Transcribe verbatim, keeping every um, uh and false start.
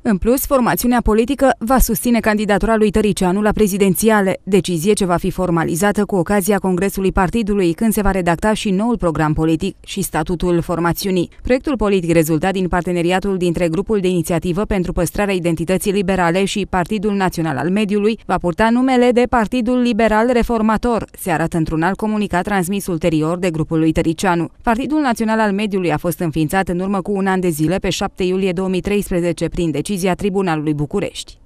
În plus, formațiunea politică va susține candidatura lui Tăricianu la prezidențiale, decizie ce va fi formalizată cu ocazia Congresului Partidului, când se va redacta și noul program politic și statutul formațiunii. Proiectul politic rezultat din parteneriatul dintre Grupul de Inițiativă pentru Păstrarea Identității Liberale și Partidul Național al Mediului va purta numele de Partidul Liberal Reformator, se arată într-un alt comunicat transmis ulterior de grupul lui Tăricianu. Partidul Național al Mediului a fost înființat în urmă cu un an de zile, pe șapte iulie două mii treisprezece, prin decizia Tribunalului București.